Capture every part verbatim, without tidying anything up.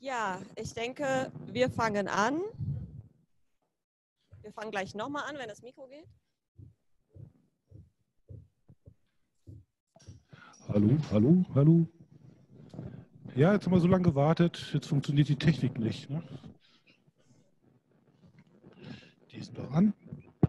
Ja, ich denke, wir fangen an. Wir fangen gleich nochmal an, wenn das Mikro geht. Hallo, hallo, hallo. Ja, jetzt haben wir so lange gewartet. Jetzt funktioniert die Technik nicht. Ne? Die ist noch an.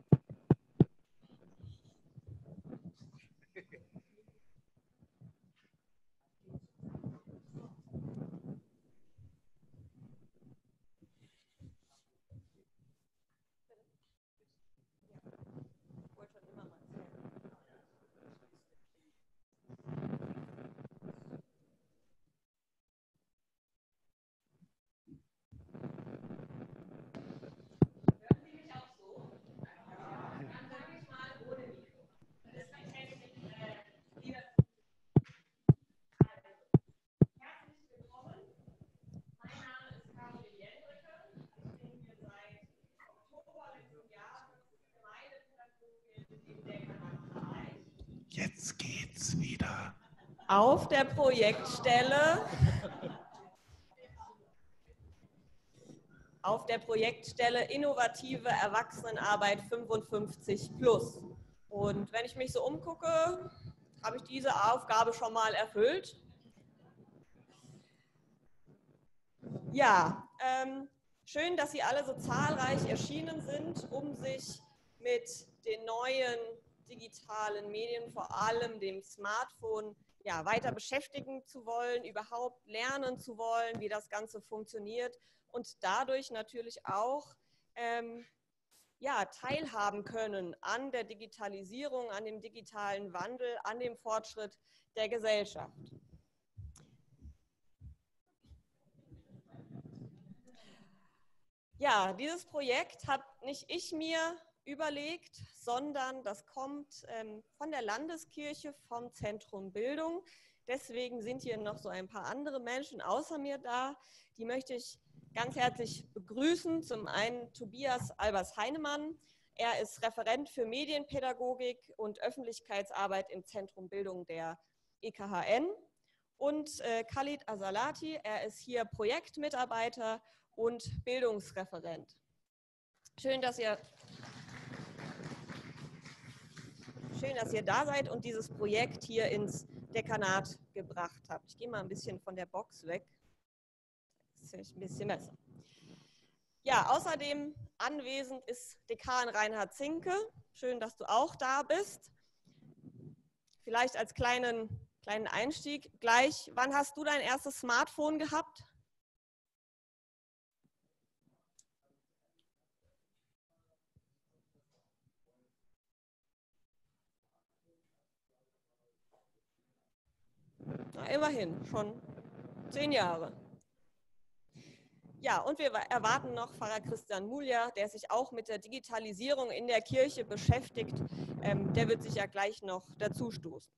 Jetzt geht's wieder. Auf der Projektstelle, auf der Projektstelle Innovative Erwachsenenarbeit fünfundfünfzig plus. Und wenn ich mich so umgucke, habe ich diese Aufgabe schon mal erfüllt. Ja, ähm, schön, dass Sie alle so zahlreich erschienen sind, um sich mit den neuen digitalen Medien, vor allem dem Smartphone, ja, weiter beschäftigen zu wollen, überhaupt lernen zu wollen, wie das Ganze funktioniert und dadurch natürlich auch ähm, ja, teilhaben können an der Digitalisierung, an dem digitalen Wandel, an dem Fortschritt der Gesellschaft. Ja, dieses Projekt habe nicht ich mir überlegt, sondern das kommt ähm, von der Landeskirche, vom Zentrum Bildung. Deswegen sind hier noch so ein paar andere Menschen außer mir da. Die möchte ich ganz herzlich begrüßen. Zum einen Tobias Albers-Heinemann. Er ist Referent für Medienpädagogik und Öffentlichkeitsarbeit im Zentrum Bildung der E K H N. Und äh, Khalid Asalati, er ist hier Projektmitarbeiter und Bildungsreferent. Schön, dass ihr, schön, dass ihr da seid und dieses Projekt hier ins Dekanat gebracht habt. Ich gehe mal ein bisschen von der Box weg. Das ist ein bisschen besser. Ja, außerdem anwesend ist Dekan Reinhard Zinke. Schön, dass du auch da bist. Vielleicht als kleinen, kleinen Einstieg gleich. Wann hast du dein erstes Smartphone gehabt? Na, immerhin, schon zehn Jahre. Ja, und wir erwarten noch Pfarrer Christian Mulja, der sich auch mit der Digitalisierung in der Kirche beschäftigt. Ähm, der wird sich ja gleich noch dazu stoßen.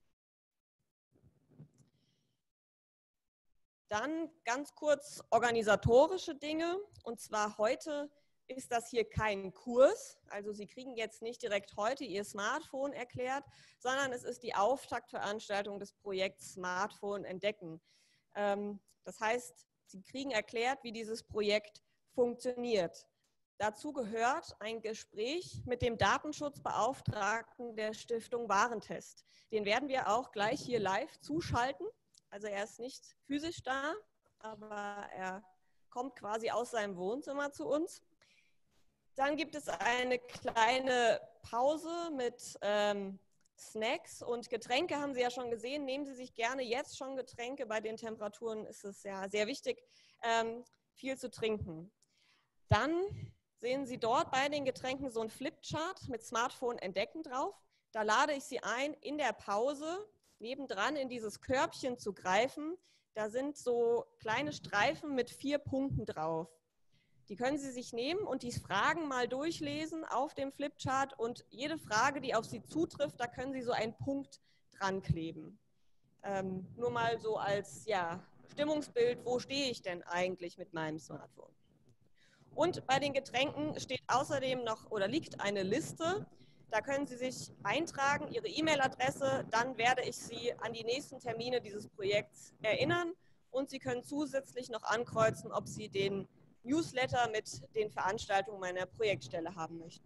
Dann ganz kurz organisatorische Dinge. Und zwar heute ist das hier kein Kurs. Also Sie kriegen jetzt nicht direkt heute Ihr Smartphone erklärt, sondern es ist die Auftaktveranstaltung des Projekts Smartphone entdecken. Ähm, das heißt, Sie kriegen erklärt, wie dieses Projekt funktioniert. Dazu gehört ein Gespräch mit dem Datenschutzbeauftragten der Stiftung Warentest. Den werden wir auch gleich hier live zuschalten. Also er ist nicht physisch da, aber er kommt quasi aus seinem Wohnzimmer zu uns. Dann gibt es eine kleine Pause mit ähm, Snacks und Getränke haben Sie ja schon gesehen. Nehmen Sie sich gerne jetzt schon Getränke. Bei den Temperaturen ist es ja sehr wichtig, ähm, viel zu trinken. Dann sehen Sie dort bei den Getränken so ein Flipchart mit Smartphone entdecken drauf. Da lade ich Sie ein, in der Pause nebendran in dieses Körbchen zu greifen. Da sind so kleine Streifen mit vier Punkten drauf. Die können Sie sich nehmen und die Fragen mal durchlesen auf dem Flipchart und jede Frage, die auf Sie zutrifft, da können Sie so einen Punkt dran kleben. Ähm, nur mal so als ja, Stimmungsbild, wo stehe ich denn eigentlich mit meinem Smartphone? Und bei den Getränken steht außerdem noch oder liegt eine Liste. Da können Sie sich eintragen, Ihre E-Mail-Adresse, dann werde ich Sie an die nächsten Termine dieses Projekts erinnern und Sie können zusätzlich noch ankreuzen, ob Sie den Newsletter mit den Veranstaltungen meiner Projektstelle haben möchten.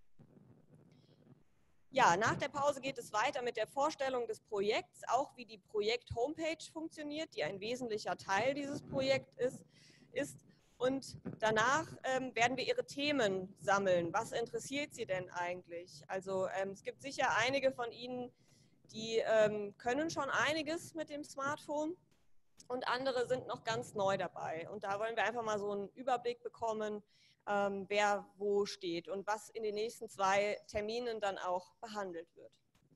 Ja, nach der Pause geht es weiter mit der Vorstellung des Projekts, auch wie die Projekt-Homepage funktioniert, die ein wesentlicher Teil dieses Projekts ist. ist. Und danach ähm, werden wir Ihre Themen sammeln. Was interessiert Sie denn eigentlich? Also ähm, es gibt sicher einige von Ihnen, die ähm, können schon einiges mit dem Smartphone. Und andere sind noch ganz neu dabei. Und da wollen wir einfach mal so einen Überblick bekommen, ähm, wer wo steht und was in den nächsten zwei Terminen dann auch behandelt wird.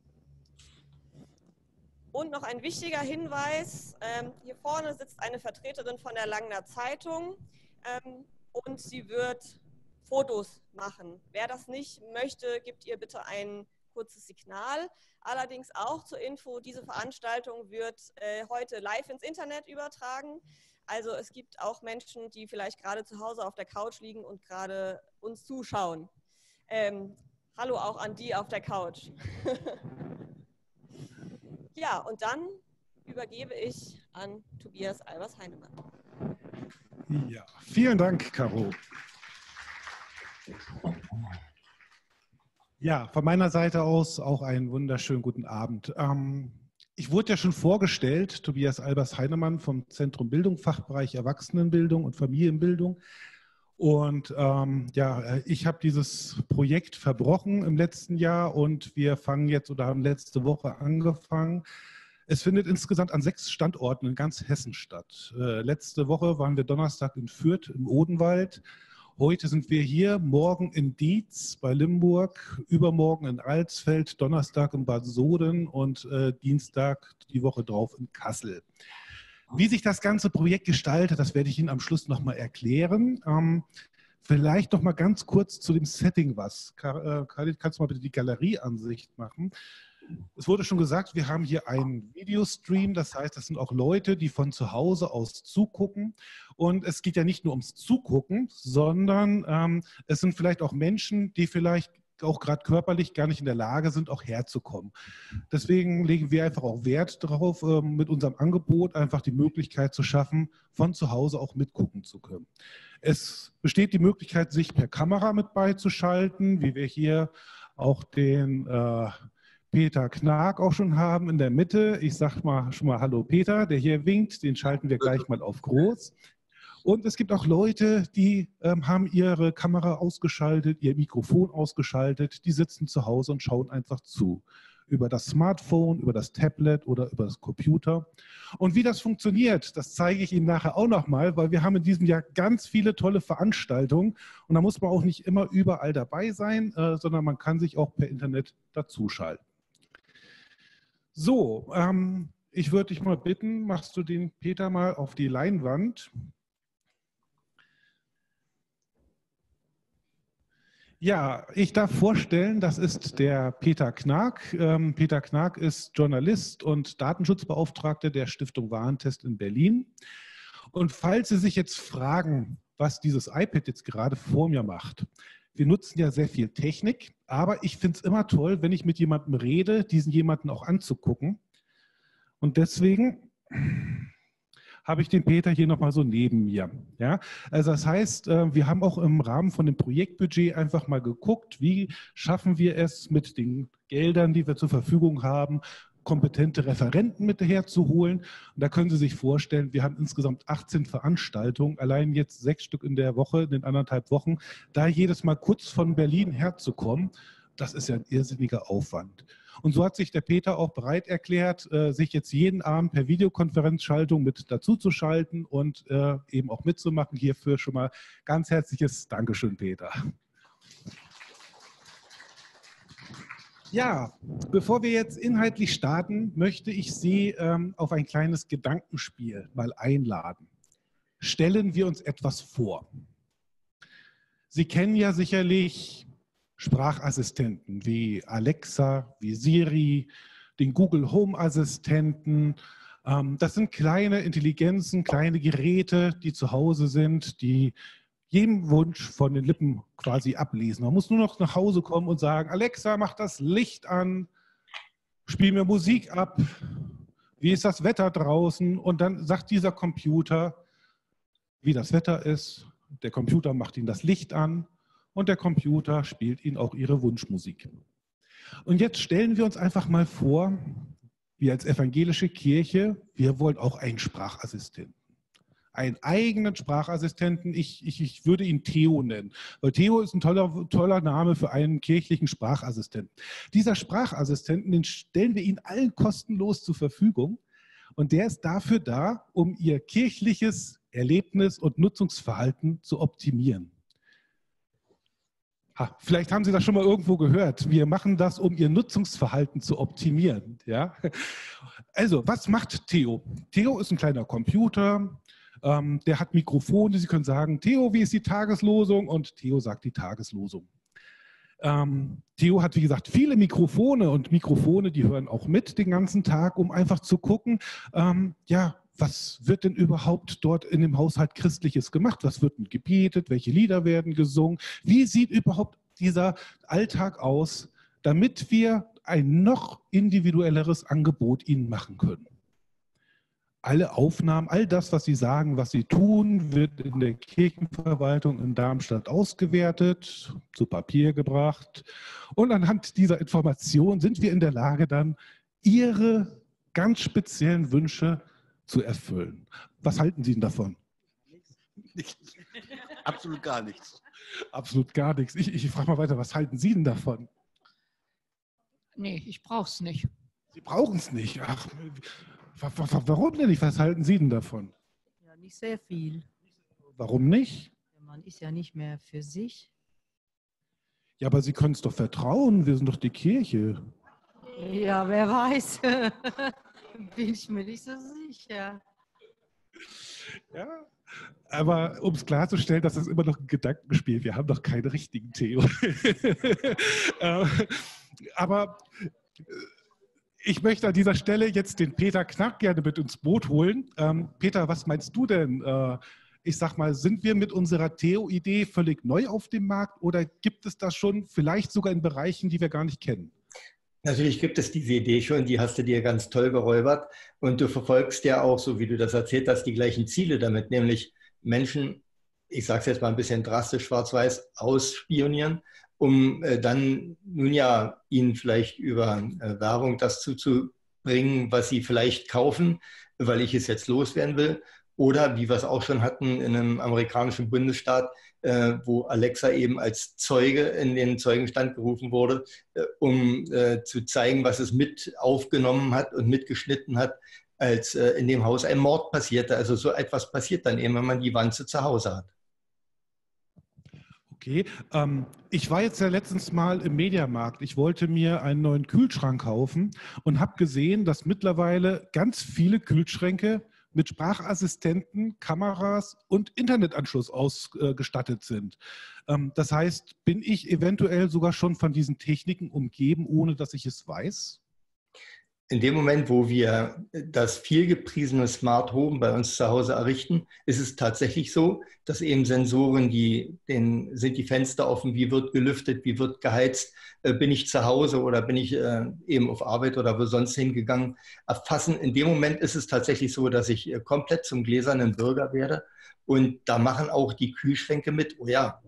Und noch ein wichtiger Hinweis, ähm, hier vorne sitzt eine Vertreterin von der Langner Zeitung ähm, und sie wird Fotos machen. Wer das nicht möchte, gibt ihr bitte ein kurzes Signal. Allerdings auch zur Info, diese Veranstaltung wird äh, heute live ins Internet übertragen. Also es gibt auch Menschen, die vielleicht gerade zu Hause auf der Couch liegen und gerade uns zuschauen. Ähm, hallo auch an die auf der Couch. Ja, und dann übergebe ich an Tobias Albers-Heinemann. Ja, vielen Dank, Caro. Ja, von meiner Seite aus auch einen wunderschönen guten Abend. Ähm, ich wurde ja schon vorgestellt, Tobias Albers-Heinemann vom Zentrum Bildung, Fachbereich Erwachsenenbildung und Familienbildung. Und ähm, ja, ich habe dieses Projekt verbrochen im letzten Jahr und wir fangen jetzt oder haben letzte Woche angefangen. Es findet insgesamt an sechs Standorten in ganz Hessen statt. Äh, letzte Woche waren wir Donnerstag in Fürth im Odenwald. Heute sind wir hier, morgen in Dietz bei Limburg, übermorgen in Alsfeld, Donnerstag in Bad Soden und äh, Dienstag die Woche drauf in Kassel. Wie sich das ganze Projekt gestaltet, das werde ich Ihnen am Schluss nochmal erklären. Ähm, vielleicht noch mal ganz kurz zu dem Setting was. Khalid, kannst du mal bitte die Galerieansicht machen? Es wurde schon gesagt, wir haben hier einen Videostream, das heißt, das sind auch Leute, die von zu Hause aus zugucken. Und es geht ja nicht nur ums Zugucken, sondern ähm, es sind vielleicht auch Menschen, die vielleicht auch gerade körperlich gar nicht in der Lage sind, auch herzukommen. Deswegen legen wir einfach auch Wert darauf, ähm, mit unserem Angebot einfach die Möglichkeit zu schaffen, von zu Hause auch mitgucken zu können. Es besteht die Möglichkeit, sich per Kamera mit beizuschalten, wie wir hier auch den äh, Peter Knag auch schon haben in der Mitte. Ich sage mal schon mal Hallo Peter, der hier winkt, den schalten wir gleich mal auf groß. Und es gibt auch Leute, die ähm, haben ihre Kamera ausgeschaltet, ihr Mikrofon ausgeschaltet, die sitzen zu Hause und schauen einfach zu. Über das Smartphone, über das Tablet oder über das Computer. Und wie das funktioniert, das zeige ich Ihnen nachher auch nochmal, weil wir haben in diesem Jahr ganz viele tolle Veranstaltungen und da muss man auch nicht immer überall dabei sein, äh, sondern man kann sich auch per Internet dazuschalten. So, ähm, ich würde dich mal bitten, machst du den Peter mal auf die Leinwand. Ja, ich darf vorstellen, das ist der Peter Knag. Ähm, Peter Knag ist Journalist und Datenschutzbeauftragter der Stiftung Warentest in Berlin. Und falls Sie sich jetzt fragen, was dieses iPad jetzt gerade vor mir macht, wir nutzen ja sehr viel Technik, aber ich finde es immer toll, wenn ich mit jemandem rede, diesen jemanden auch anzugucken. Und deswegen habe ich den Peter hier nochmal so neben mir. Ja? Also das heißt, wir haben auch im Rahmen von dem Projektbudget einfach mal geguckt, wie schaffen wir es mit den Geldern, die wir zur Verfügung haben, kompetente Referenten mit herzuholen. Und da können Sie sich vorstellen, wir haben insgesamt achtzehn Veranstaltungen, allein jetzt sechs Stück in der Woche, in den anderthalb Wochen, da jedes Mal kurz von Berlin herzukommen, das ist ja ein irrsinniger Aufwand. Und so hat sich der Peter auch bereit erklärt, sich jetzt jeden Abend per Videokonferenzschaltung mit dazu zu schalten und eben auch mitzumachen. Hierfür schon mal ganz herzliches Dankeschön, Peter. Ja, bevor wir jetzt inhaltlich starten, möchte ich Sie ähm, auf ein kleines Gedankenspiel mal einladen. Stellen wir uns etwas vor. Sie kennen ja sicherlich Sprachassistenten wie Alexa, wie Siri, den Google Home Assistenten. Ähm, das sind kleine Intelligenzen, kleine Geräte, die zu Hause sind, die jedem Wunsch von den Lippen quasi ablesen. Man muss nur noch nach Hause kommen und sagen, Alexa, mach das Licht an, spiel mir Musik ab, wie ist das Wetter draußen? Und dann sagt dieser Computer, wie das Wetter ist. Der Computer macht Ihnen das Licht an und der Computer spielt Ihnen auch Ihre Wunschmusik. Und jetzt stellen wir uns einfach mal vor, wir als evangelische Kirche, wir wollen auch einen Sprachassistenten. Einen eigenen Sprachassistenten, ich, ich, ich würde ihn Theo nennen, weil Theo ist ein toller, toller Name für einen kirchlichen Sprachassistenten. Dieser Sprachassistenten, den stellen wir Ihnen allen kostenlos zur Verfügung und der ist dafür da, um Ihr kirchliches Erlebnis und Nutzungsverhalten zu optimieren. Ha, vielleicht haben Sie das schon mal irgendwo gehört. Wir machen das, um Ihr Nutzungsverhalten zu optimieren. Ja? Also, was macht Theo? Theo ist ein kleiner Computer, ähm, der hat Mikrofone. Sie können sagen, Theo, wie ist die Tageslosung? Und Theo sagt die Tageslosung. Ähm, Theo hat, wie gesagt, viele Mikrofone und Mikrofone, die hören auch mit den ganzen Tag, um einfach zu gucken, ähm, ja, was wird denn überhaupt dort in dem Haushalt Christliches gemacht? Was wird denn gebetet? Welche Lieder werden gesungen? Wie sieht überhaupt dieser Alltag aus, damit wir ein noch individuelleres Angebot Ihnen machen können? Alle Aufnahmen, all das, was Sie sagen, was Sie tun, wird in der Kirchenverwaltung in Darmstadt ausgewertet, zu Papier gebracht. Und anhand dieser Information sind wir in der Lage, dann Ihre ganz speziellen Wünsche zu erfüllen. Was halten Sie denn davon? Nichts. Absolut gar nichts. Absolut gar nichts. Ich, ich frage mal weiter, was halten Sie denn davon? Nee, ich brauche es nicht. Sie brauchen es nicht. Ach, warum denn nicht? Was halten Sie denn davon? Ja, nicht sehr viel. Warum nicht? Man ist ja nicht mehr für sich. Ja, aber Sie können es doch vertrauen. Wir sind doch die Kirche. Ja, wer weiß. Bin ich mir nicht so sicher. Ja, aber um es klarzustellen, das ist immer noch ein Gedankenspiel. Wir haben doch keinen richtigen Theo. Aber ich möchte an dieser Stelle jetzt den Peter Knack gerne mit ins Boot holen. Ähm, Peter, was meinst du denn? Äh, ich sag mal, sind wir mit unserer Theo-Idee völlig neu auf dem Markt oder gibt es das schon vielleicht sogar in Bereichen, die wir gar nicht kennen? Natürlich gibt es diese Idee schon, die hast du dir ganz toll geräubert und du verfolgst ja auch, so wie du das erzählt hast, die gleichen Ziele damit, nämlich Menschen, ich sage es jetzt mal ein bisschen drastisch, schwarz-weiß, ausspionieren, um äh, dann nun ja ihnen vielleicht über äh, Werbung das zuzubringen, was sie vielleicht kaufen, weil ich es jetzt loswerden will. Oder wie wir es auch schon hatten in einem amerikanischen Bundesstaat, äh, wo Alexa eben als Zeuge in den Zeugenstand gerufen wurde, äh, um äh, zu zeigen, was es mit aufgenommen hat und mitgeschnitten hat, als äh, in dem Haus ein Mord passierte. Also so etwas passiert dann eben, wenn man die Wanze zu Hause hat. Okay, ähm, ich war jetzt ja letztens mal im Mediamarkt. Ich wollte mir einen neuen Kühlschrank kaufen und habe gesehen, dass mittlerweile ganz viele Kühlschränke mit Sprachassistenten, Kameras und Internetanschluss ausgestattet sind. Ähm, das heißt, bin ich eventuell sogar schon von diesen Techniken umgeben, ohne dass ich es weiß? In dem Moment, wo wir das vielgepriesene Smart Home bei uns zu Hause errichten, ist es tatsächlich so, dass eben Sensoren, die den, sind die Fenster offen, wie wird gelüftet, wie wird geheizt, äh, bin ich zu Hause oder bin ich äh, eben auf Arbeit oder wo sonst hingegangen, erfassen. In dem Moment ist es tatsächlich so, dass ich äh, komplett zum gläsernen Bürger werde und da machen auch die Kühlschränke mit. Oh ja.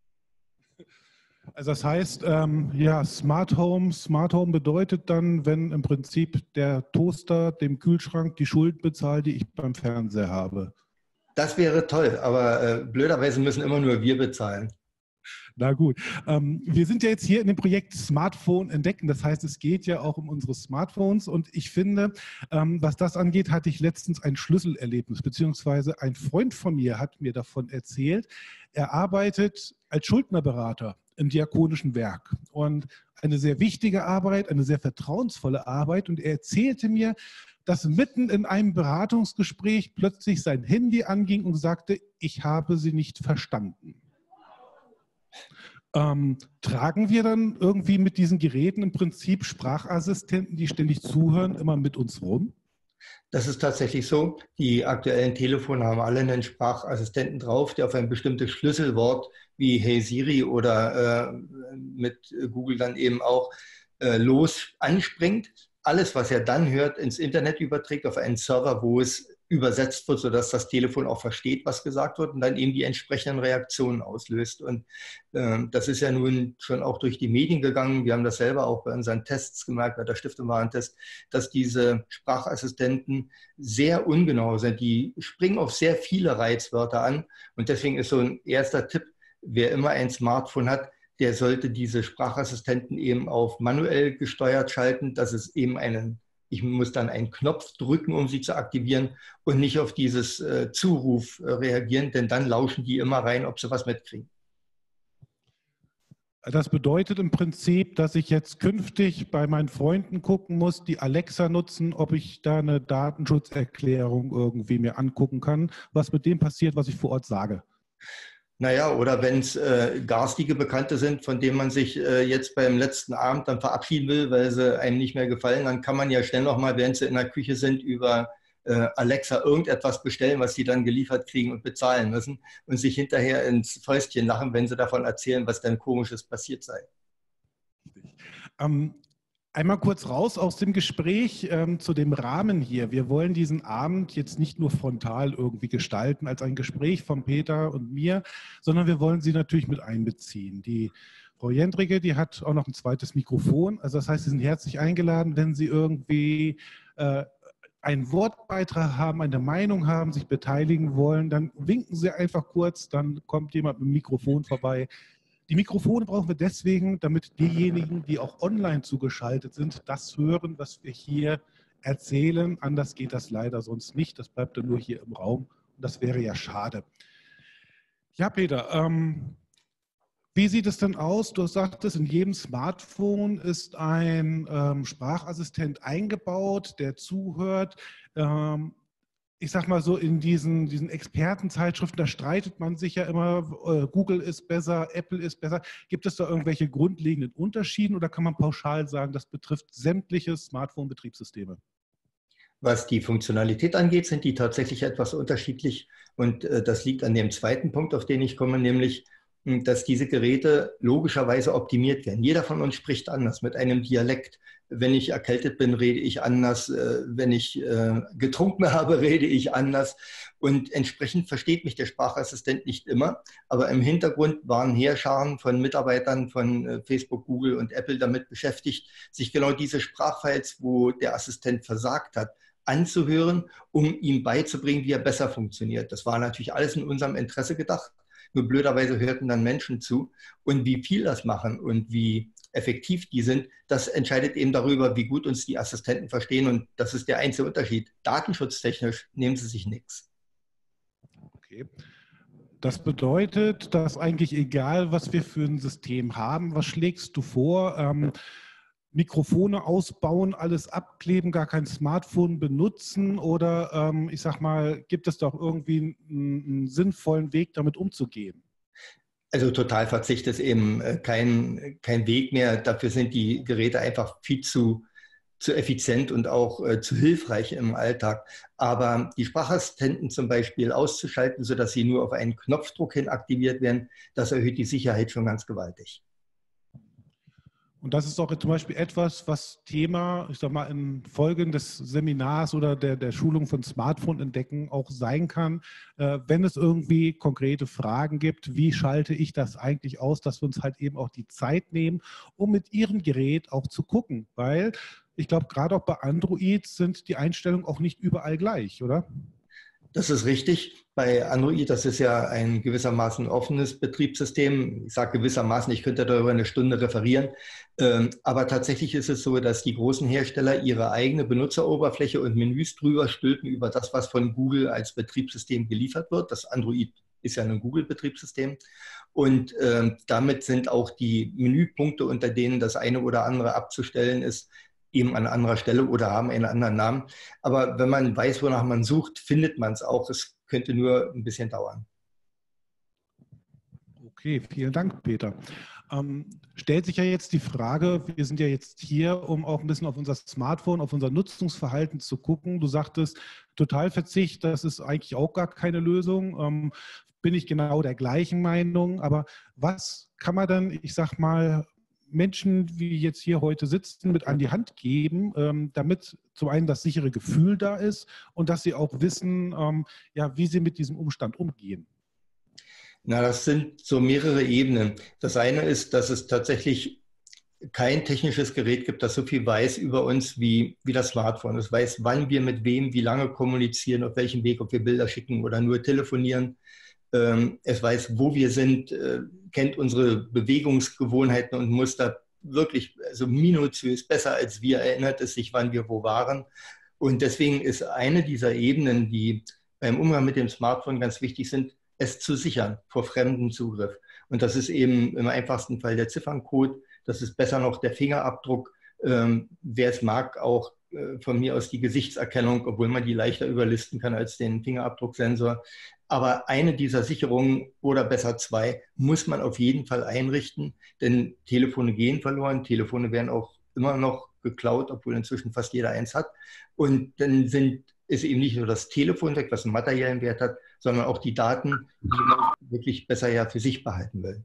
Also das heißt, ähm, ja, Smart Home, Smart Home bedeutet dann, wenn im Prinzip der Toaster dem Kühlschrank die Schulden bezahlt, die ich beim Fernseher habe. Das wäre toll, aber äh, blöderweise müssen immer nur wir bezahlen. Na gut, ähm, wir sind ja jetzt hier in dem Projekt Smartphone entdecken. Das heißt, es geht ja auch um unsere Smartphones und ich finde, ähm, was das angeht, hatte ich letztens ein Schlüsselerlebnis, beziehungsweise ein Freund von mir hat mir davon erzählt. Er arbeitet als Schuldnerberater im diakonischen Werk und eine sehr wichtige Arbeit, eine sehr vertrauensvolle Arbeit und er erzählte mir, dass mitten in einem Beratungsgespräch plötzlich sein Handy anging und sagte, ich habe Sie nicht verstanden. Ähm, tragen wir dann irgendwie mit diesen Geräten im Prinzip Sprachassistenten, die ständig zuhören, immer mit uns rum? Das ist tatsächlich so. Die aktuellen Telefone haben alle einen Sprachassistenten drauf, der auf ein bestimmtes Schlüsselwort wie Hey Siri oder äh, mit Google dann eben auch äh, los anspringt. alles, was er dann hört, ins Internet überträgt auf einen Server, wo es übersetzt wird, sodass das Telefon auch versteht, was gesagt wird und dann eben die entsprechenden Reaktionen auslöst. Und äh, das ist ja nun schon auch durch die Medien gegangen. Wir haben das selber auch bei unseren Tests gemerkt, bei der Stiftung Warentest, dass diese Sprachassistenten sehr ungenau sind. Die springen auf sehr viele Reizwörter an. Und deswegen ist so ein erster Tipp, wer immer ein Smartphone hat, der sollte diese Sprachassistenten eben auf manuell gesteuert schalten, dass es eben einen Ich muss dann einen Knopf drücken, um sie zu aktivieren und nicht auf dieses äh, Zuruf äh, reagieren, denn dann lauschen die immer rein, ob sie was mitkriegen. Das bedeutet im Prinzip, dass ich jetzt künftig bei meinen Freunden gucken muss, die Alexa nutzen, ob ich da eine Datenschutzerklärung irgendwie mir angucken kann, was mit dem passiert, was ich vor Ort sage. Naja, oder wenn es äh, garstige Bekannte sind, von denen man sich äh, jetzt beim letzten Abend dann verabschieden will, weil sie einem nicht mehr gefallen, dann kann man ja schnell nochmal, während sie in der Küche sind, über äh, Alexa irgendetwas bestellen, was sie dann geliefert kriegen und bezahlen müssen und sich hinterher ins Fäustchen lachen, wenn sie davon erzählen, was denn Komisches passiert sei. Ähm, Einmal kurz raus aus dem Gespräch ähm, zu dem Rahmen hier. Wir wollen diesen Abend jetzt nicht nur frontal irgendwie gestalten als ein Gespräch von Peter und mir, sondern wir wollen Sie natürlich mit einbeziehen. Die Frau Jendricke, die hat auch noch ein zweites Mikrofon. Also das heißt, Sie sind herzlich eingeladen, wenn Sie irgendwie äh, einen Wortbeitrag haben, eine Meinung haben, sich beteiligen wollen, dann winken Sie einfach kurz, dann kommt jemand mit dem Mikrofon vorbei. Die Mikrofone brauchen wir deswegen, damit diejenigen, die auch online zugeschaltet sind, das hören, was wir hier erzählen. Anders geht das leider sonst nicht. Das bleibt dann nur hier im Raum. Und das wäre ja schade. Ja, Peter, ähm, wie sieht es denn aus? Du sagtest, in jedem Smartphone ist ein ähm, Sprachassistent eingebaut, der zuhört. Ähm, Ich sag mal so, in diesen, diesen Expertenzeitschriften, da streitet man sich ja immer, äh, Google ist besser, Apple ist besser. Gibt es da irgendwelche grundlegenden Unterschiede oder kann man pauschal sagen, das betrifft sämtliche Smartphone-Betriebssysteme? Was die Funktionalität angeht, sind die tatsächlich etwas unterschiedlich. Und äh, das liegt an dem zweiten Punkt, auf den ich komme, nämlich, dass diese Geräte logischerweise optimiert werden. Jeder von uns spricht anders, mit einem Dialekt. Wenn ich erkältet bin, rede ich anders. Wenn ich getrunken habe, rede ich anders. Und entsprechend versteht mich der Sprachassistent nicht immer. Aber im Hintergrund waren Heerscharen von Mitarbeitern von Facebook, Google und Apple damit beschäftigt, sich genau diese Sprachfiles, wo der Assistent versagt hat, anzuhören, um ihm beizubringen, wie er besser funktioniert. Das war natürlich alles in unserem Interesse gedacht. Nur blöderweise hörten dann Menschen zu. Und wie viel das machen und wie effektiv die sind, das entscheidet eben darüber, wie gut uns die Assistenten verstehen. Und das ist der einzige Unterschied. Datenschutztechnisch nehmen sie sich nichts. Okay. Das bedeutet, dass eigentlich egal, was wir für ein System haben, was schlägst du vor? Ähm, Mikrofone ausbauen, alles abkleben, gar kein Smartphone benutzen oder ähm, ich sag mal, gibt es doch irgendwie einen, einen sinnvollen Weg, damit umzugehen? Also Totalverzicht ist eben kein, kein Weg mehr. Dafür sind die Geräte einfach viel zu, zu effizient und auch äh, zu hilfreich im Alltag. Aber die Sprachassistenten zum Beispiel auszuschalten, sodass sie nur auf einen Knopfdruck hin aktiviert werden, das erhöht die Sicherheit schon ganz gewaltig. Und das ist auch zum Beispiel etwas, was Thema, ich sag mal, in Folgen des Seminars oder der, der Schulung von Smartphone entdecken auch sein kann, äh, wenn es irgendwie konkrete Fragen gibt, wie schalte ich das eigentlich aus, dass wir uns halt eben auch die Zeit nehmen, um mit Ihrem Gerät auch zu gucken. Weil ich glaube, gerade auch bei Android sind die Einstellungen auch nicht überall gleich, oder? Das ist richtig. Bei Android, das ist ja ein gewissermaßen offenes Betriebssystem. Ich sage gewissermaßen, ich könnte darüber eine Stunde referieren. Aber tatsächlich ist es so, dass die großen Hersteller ihre eigene Benutzeroberfläche und Menüs drüber stülpen über das, was von Google als Betriebssystem geliefert wird. Das Android ist ja ein Google-Betriebssystem. Und äh, damit sind auch die Menüpunkte, unter denen das eine oder andere abzustellen ist, eben an anderer Stelle oder haben einen anderen Namen. Aber wenn man weiß, wonach man sucht, findet man es auch. Es könnte nur ein bisschen dauern. Okay, vielen Dank, Peter. Ähm, stellt sich ja jetzt die Frage, wir sind ja jetzt hier, um auch ein bisschen auf unser Smartphone, auf unser Nutzungsverhalten zu gucken. Du sagtest, Totalverzicht, das ist eigentlich auch gar keine Lösung. Ähm, bin ich genau der gleichen Meinung. Aber was kann man dann, ich sag mal, Menschen, wie jetzt hier heute sitzen, mit an die Hand geben, ähm, damit zum einen das sichere Gefühl da ist und dass sie auch wissen, ähm, ja, wie sie mit diesem Umstand umgehen? Na, das sind so mehrere Ebenen. Das eine ist, dass es tatsächlich kein technisches Gerät gibt, das so viel weiß über uns wie, wie das Smartphone. Es weiß, wann wir mit wem, wie lange kommunizieren, auf welchem Weg, ob wir Bilder schicken oder nur telefonieren. Ähm, es weiß, wo wir sind, äh, kennt unsere Bewegungsgewohnheiten und Muster wirklich also minutiös besser als wir, erinnert es sich, wann wir wo waren. Und deswegen ist eine dieser Ebenen, die beim Umgang mit dem Smartphone ganz wichtig sind, es zu sichern vor fremdem Zugriff. Und das ist eben im einfachsten Fall der Zifferncode. Das ist besser noch der Fingerabdruck. Ähm, wer es mag, auch äh, von mir aus die Gesichtserkennung, obwohl man die leichter überlisten kann als den Fingerabdrucksensor. Aber eine dieser Sicherungen oder besser zwei muss man auf jeden Fall einrichten, denn Telefone gehen verloren. Telefone werden auch immer noch geklaut, obwohl inzwischen fast jeder eins hat. Und dann sind, ist eben nicht nur das Telefon weg, was einen materiellen Wert hat, sondern auch die Daten, die man wirklich besser ja für sich behalten will.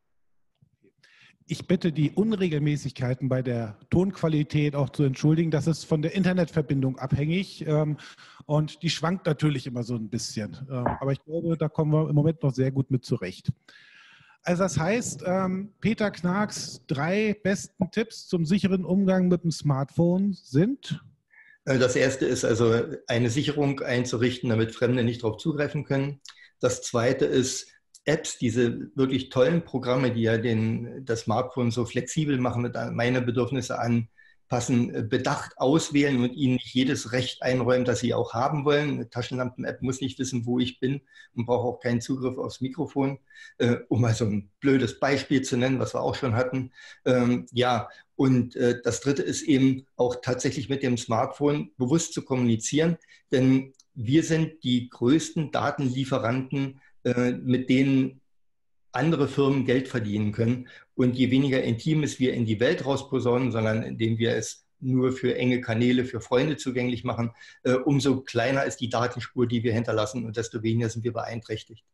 Ich bitte die Unregelmäßigkeiten bei der Tonqualität auch zu entschuldigen. Das ist von der Internetverbindung abhängig ähm, und die schwankt natürlich immer so ein bisschen. Ähm, aber ich glaube, da kommen wir im Moment noch sehr gut mit zurecht. Also das heißt, ähm, Peter Knaags drei besten Tipps zum sicheren Umgang mit dem Smartphone sind? Das erste ist also, eine Sicherung einzurichten, damit Fremde nicht darauf zugreifen können. Das zweite ist, Apps, diese wirklich tollen Programme, die ja den, das Smartphone so flexibel machen, mit meine Bedürfnisse anpassen, bedacht auswählen und ihnen nicht jedes Recht einräumen, das sie auch haben wollen. Eine Taschenlampen-App muss nicht wissen, wo ich bin und braucht auch keinen Zugriff aufs Mikrofon, äh, um mal so ein blödes Beispiel zu nennen, was wir auch schon hatten. Ähm, ja, und äh, das dritte ist eben auch tatsächlich mit dem Smartphone bewusst zu kommunizieren, denn wir sind die größten Datenlieferanten, mit denen andere Firmen Geld verdienen können. Und je weniger Intimes wir in die Welt rausposaunen, sondern indem wir es nur für enge Kanäle, für Freunde zugänglich machen, umso kleiner ist die Datenspur, die wir hinterlassen und desto weniger sind wir beeinträchtigt.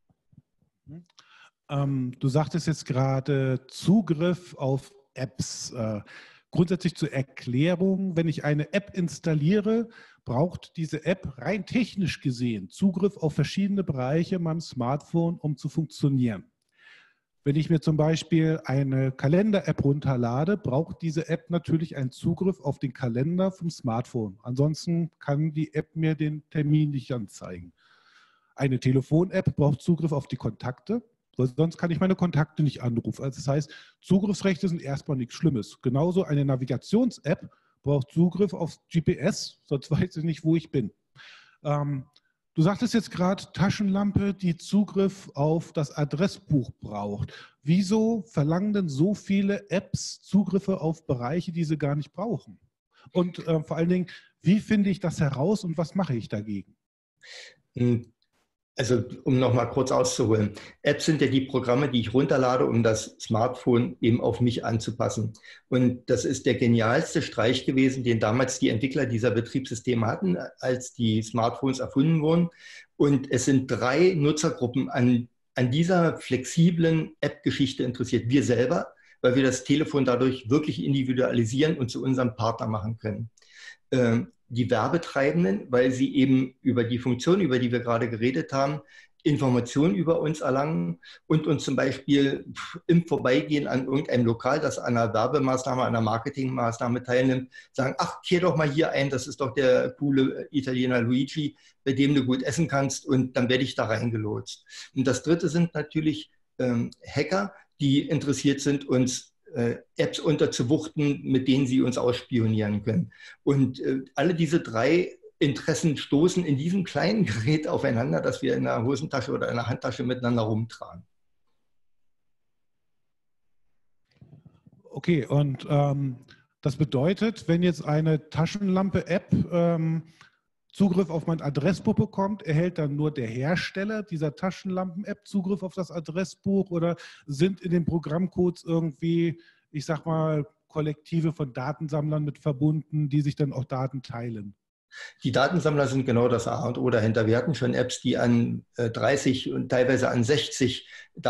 Ähm, du sagtest jetzt gerade Zugriff auf Apps. Äh, grundsätzlich zur Erklärung, wenn ich eine App installiere, braucht diese App rein technisch gesehen Zugriff auf verschiedene Bereiche meinem Smartphone, um zu funktionieren. Wenn ich mir zum Beispiel eine Kalender-App runterlade, braucht diese App natürlich einen Zugriff auf den Kalender vom Smartphone. Ansonsten kann die App mir den Termin nicht anzeigen. Eine Telefon-App braucht Zugriff auf die Kontakte, sonst kann ich meine Kontakte nicht anrufen. Also das heißt, Zugriffsrechte sind erstmal nichts Schlimmes. Genauso eine Navigations-App braucht Zugriff auf G P S, sonst weiß ich nicht, wo ich bin. Ähm, du sagtest jetzt gerade Taschenlampe, die Zugriff auf das Adressbuch braucht. Wieso verlangen denn so viele Apps Zugriffe auf Bereiche, die sie gar nicht brauchen? Und äh, vor allen Dingen, wie finde ich das heraus und was mache ich dagegen? Also um nochmal kurz auszuholen. Apps sind ja die Programme, die ich runterlade, um das Smartphone eben auf mich anzupassen. Und das ist der genialste Streich gewesen, den damals die Entwickler dieser Betriebssysteme hatten, als die Smartphones erfunden wurden. Und es sind drei Nutzergruppen an, an dieser flexiblen App-Geschichte interessiert. Wir selber, weil wir das Telefon dadurch wirklich individualisieren und zu unserem Partner machen können. Ähm, Die Werbetreibenden, weil sie eben über die Funktion, über die wir gerade geredet haben, Informationen über uns erlangen und uns zum Beispiel im Vorbeigehen an irgendeinem Lokal, das an einer Werbemaßnahme, an einer Marketingmaßnahme teilnimmt, sagen, ach, kehr doch mal hier ein, das ist doch der coole Italiener Luigi, bei dem du gut essen kannst, und dann werde ich da reingelotst. Und das Dritte sind natürlich ähm, Hacker, die interessiert sind, uns Apps unterzuwuchten, mit denen sie uns ausspionieren können. Und äh, alle diese drei Interessen stoßen in diesem kleinen Gerät aufeinander, das wir in der Hosentasche oder in der Handtasche miteinander rumtragen. Okay, und ähm, das bedeutet, wenn jetzt eine Taschenlampe-App ähm, Zugriff auf mein Adressbuch bekommt, erhält dann nur der Hersteller dieser Taschenlampen-App Zugriff auf das Adressbuch oder sind in den Programmcodes irgendwie, ich sag mal, Kollektive von Datensammlern mit verbunden, die sich dann auch Daten teilen? Die Datensammler sind genau das A und O dahinter. Wir hatten schon Apps, die an äh, dreißig und teilweise an sechzig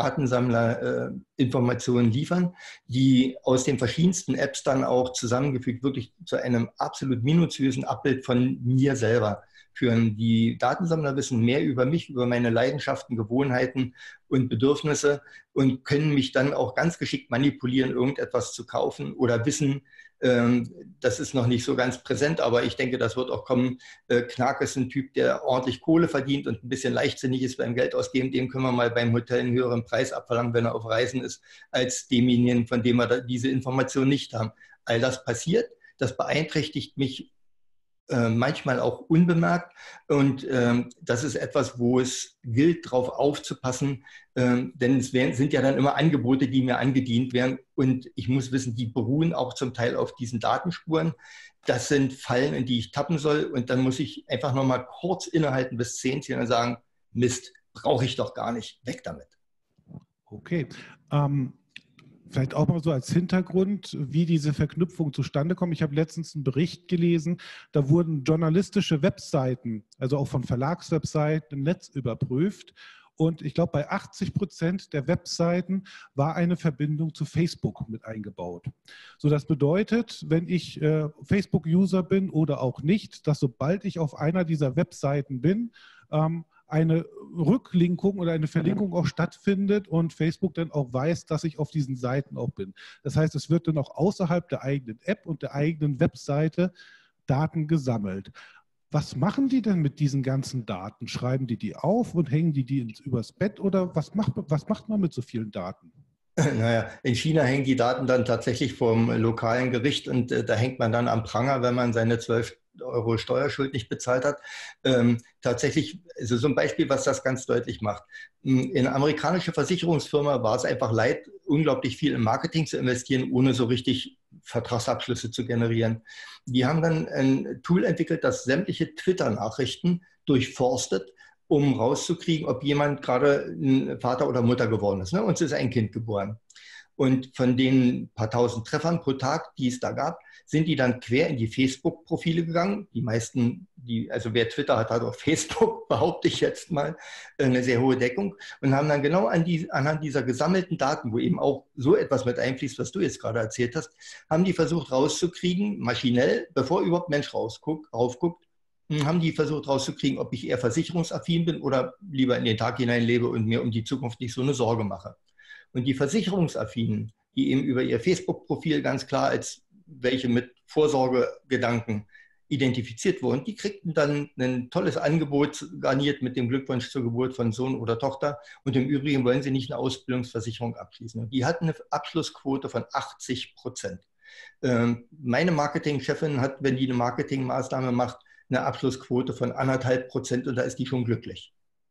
Datensammler-Informationen äh, liefern, die aus den verschiedensten Apps dann auch zusammengefügt wirklich zu einem absolut minutiösen Abbild von mir selber führen. Die Datensammler wissen mehr über mich, über meine Leidenschaften, Gewohnheiten und Bedürfnisse und können mich dann auch ganz geschickt manipulieren, irgendetwas zu kaufen oder wissen, ähm, das ist noch nicht so ganz präsent, aber ich denke, das wird auch kommen. Äh, Knark ist ein Typ, der ordentlich Kohle verdient und ein bisschen leichtsinnig ist beim Geld ausgeben. Dem können wir mal beim Hotel einen höheren Preis abverlangen, wenn er auf Reisen ist, als demjenigen, von dem wir diese Information nicht haben. All das passiert, das beeinträchtigt mich Äh, manchmal auch unbemerkt. Und ähm, das ist etwas, wo es gilt, darauf aufzupassen, ähm, denn es werden, sind ja dann immer Angebote, die mir angedient werden. Und ich muss wissen, die beruhen auch zum Teil auf diesen Datenspuren. Das sind Fallen, in die ich tappen soll. Und dann muss ich einfach nochmal kurz innehalten bis zehn zählen und sagen, Mist, brauche ich doch gar nicht, weg damit. Okay. Ähm Vielleicht auch mal so als Hintergrund, wie diese Verknüpfungen zustande kommen. Ich habe letztens einen Bericht gelesen, da wurden journalistische Webseiten, also auch von Verlagswebseiten im Netz überprüft. Und ich glaube, bei achtzig Prozent der Webseiten war eine Verbindung zu Facebook mit eingebaut. So, das bedeutet, wenn ich äh, Facebook-User bin oder auch nicht, dass sobald ich auf einer dieser Webseiten bin, ähm, eine Rücklinkung oder eine Verlinkung auch stattfindet und Facebook dann auch weiß, dass ich auf diesen Seiten auch bin. Das heißt, es wird dann auch außerhalb der eigenen App und der eigenen Webseite Daten gesammelt. Was machen die denn mit diesen ganzen Daten? Schreiben die die auf und hängen die die ins, übers Bett oder was macht, was macht man mit so vielen Daten? Naja, in China hängen die Daten dann tatsächlich vom lokalen Gericht und äh, da hängt man dann am Pranger, wenn man seine zwölf Euro Steuerschuld nicht bezahlt hat. Ähm, tatsächlich, also so ein Beispiel, was das ganz deutlich macht. In eine amerikanische Versicherungsfirma war es einfach leid, unglaublich viel in Marketing zu investieren, ohne so richtig Vertragsabschlüsse zu generieren. Die haben dann ein Tool entwickelt, das sämtliche Twitter-Nachrichten durchforstet, um rauszukriegen, ob jemand gerade ein Vater oder Mutter geworden ist. Ne? Uns ist ein Kind geboren. Und von den paar tausend Treffern pro Tag, die es da gab, sind die dann quer in die Facebook-Profile gegangen. Die meisten, die, also wer Twitter hat, hat auch Facebook, behaupte ich jetzt mal, eine sehr hohe Deckung. Und haben dann genau an die, anhand dieser gesammelten Daten, wo eben auch so etwas mit einfließt, was du jetzt gerade erzählt hast, haben die versucht rauszukriegen, maschinell, bevor überhaupt Mensch rausguckt, raufguckt, haben die versucht rauszukriegen, ob ich eher versicherungsaffin bin oder lieber in den Tag hinein lebe und mir um die Zukunft nicht so eine Sorge mache. Und die Versicherungsaffinen, die eben über ihr Facebook-Profil ganz klar als welche mit Vorsorgegedanken identifiziert wurden, die kriegten dann ein tolles Angebot garniert mit dem Glückwunsch zur Geburt von Sohn oder Tochter. Und im Übrigen wollen sie nicht eine Ausbildungsversicherung abschließen. Und die hatten eine Abschlussquote von achtzig Prozent. Ähm, meine Marketingchefin hat, wenn die eine Marketingmaßnahme macht, eine Abschlussquote von anderthalb Prozent und da ist die schon glücklich.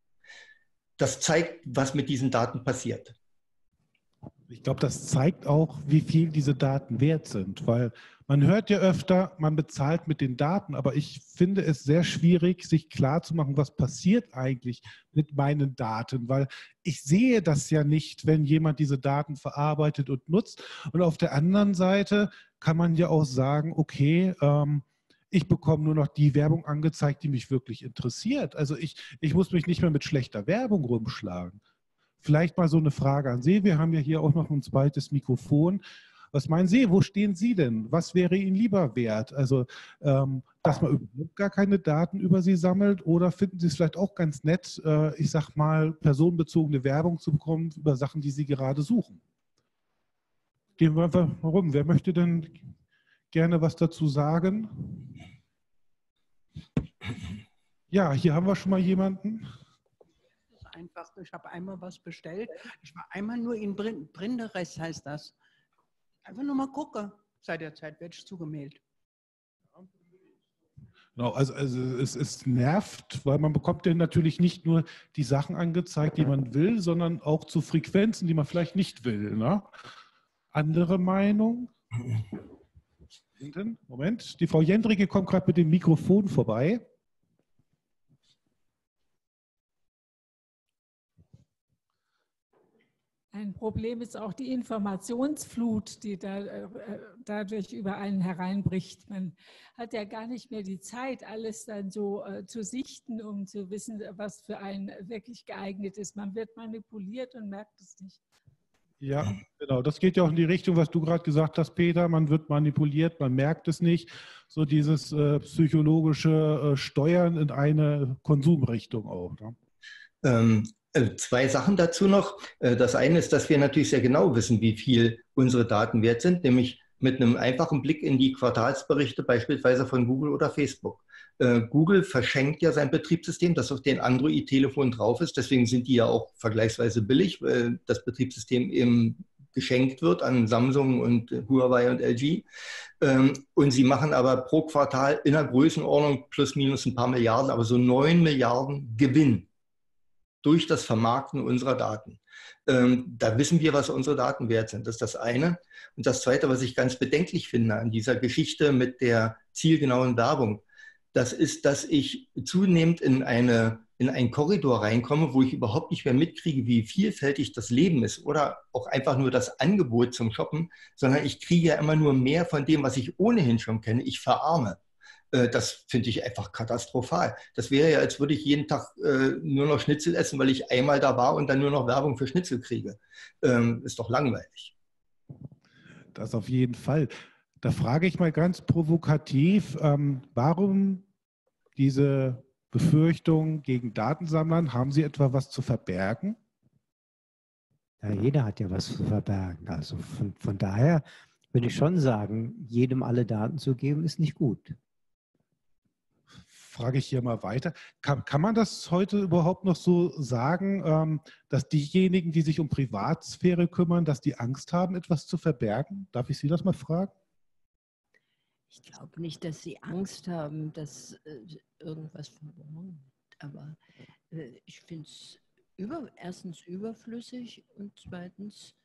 Das zeigt, was mit diesen Daten passiert. Ich glaube, das zeigt auch, wie viel diese Daten wert sind, weil man hört ja öfter, man bezahlt mit den Daten, aber ich finde es sehr schwierig, sich klarzumachen, was passiert eigentlich mit meinen Daten, weil ich sehe das ja nicht, wenn jemand diese Daten verarbeitet und nutzt. Und auf der anderen Seite kann man ja auch sagen, okay, ähm, ich bekomme nur noch die Werbung angezeigt, die mich wirklich interessiert. Also ich, ich muss mich nicht mehr mit schlechter Werbung rumschlagen. Vielleicht mal so eine Frage an Sie. Wir haben ja hier auch noch ein zweites Mikrofon. Was meinen Sie, wo stehen Sie denn? Was wäre Ihnen lieber wert? Also, ähm, dass man überhaupt gar keine Daten über Sie sammelt oder finden Sie es vielleicht auch ganz nett, äh, ich sag mal, personenbezogene Werbung zu bekommen über Sachen, die Sie gerade suchen? Gehen wir einfach mal rum. Wer möchte denn gerne was dazu sagen? Ja, hier haben wir schon mal jemanden. Einfach, ich habe einmal was bestellt. Ich war einmal nur in Brinderes, heißt das. Einfach nur mal gucken. Seit der Zeit werde ich zugemeldet. Genau, also, also es, es nervt, weil man bekommt ja natürlich nicht nur die Sachen angezeigt, die man will, sondern auch zu Frequenzen, die man vielleicht nicht will. Ne? Andere Meinung? Moment, die Frau Jendricke kommt gerade mit dem Mikrofon vorbei. Ein Problem ist auch die Informationsflut, die da, äh, dadurch über einen hereinbricht. Man hat ja gar nicht mehr die Zeit, alles dann so äh, zu sichten, um zu wissen, was für einen wirklich geeignet ist. Man wird manipuliert und merkt es nicht. Ja, genau. Das geht ja auch in die Richtung, was du gerade gesagt hast, Peter. Man wird manipuliert, man merkt es nicht. So dieses äh, psychologische äh, Steuern in eine Konsumrichtung auch. Ne? Ähm, äh, zwei Sachen dazu noch. Äh, das eine ist, dass wir natürlich sehr genau wissen, wie viel unsere Daten wert sind, nämlich mit einem einfachen Blick in die Quartalsberichte beispielsweise von Google oder Facebook. Äh, Google verschenkt ja sein Betriebssystem, das auf den Android-Telefonen drauf ist. Deswegen sind die ja auch vergleichsweise billig, weil das Betriebssystem eben geschenkt wird an Samsung und Huawei und L G. Ähm, und sie machen aber pro Quartal in der Größenordnung plus minus ein paar Milliarden, aber so neun Milliarden Gewinn durch das Vermarkten unserer Daten. Ähm, da wissen wir, was unsere Daten wert sind. Das ist das eine. Und das zweite, was ich ganz bedenklich finde an dieser Geschichte mit der zielgenauen Werbung, das ist, dass ich zunehmend in, eine, in einen Korridor reinkomme, wo ich überhaupt nicht mehr mitkriege, wie vielfältig das Leben ist oder auch einfach nur das Angebot zum Shoppen, sondern ich kriege ja immer nur mehr von dem, was ich ohnehin schon kenne. Ich verarme. Das finde ich einfach katastrophal. Das wäre ja, als würde ich jeden Tag äh, nur noch Schnitzel essen, weil ich einmal da war und dann nur noch Werbung für Schnitzel kriege. Ähm, ist doch langweilig. Das auf jeden Fall. Da frage ich mal ganz provokativ, ähm, warum diese Befürchtung gegen Datensammlern? Haben Sie etwa was zu verbergen? Ja, jeder hat ja was zu verbergen. Also von, von daher würde ich schon sagen, jedem alle Daten zu geben, ist nicht gut. Frage ich hier mal weiter. Kann, kann man das heute überhaupt noch so sagen, ähm, dass diejenigen, die sich um Privatsphäre kümmern, dass die Angst haben, etwas zu verbergen? Darf ich Sie das mal fragen? Ich glaube nicht, dass sie Angst haben, dass äh, irgendwas verborgen wird. Aber äh, ich finde es über, erstens überflüssig und zweitens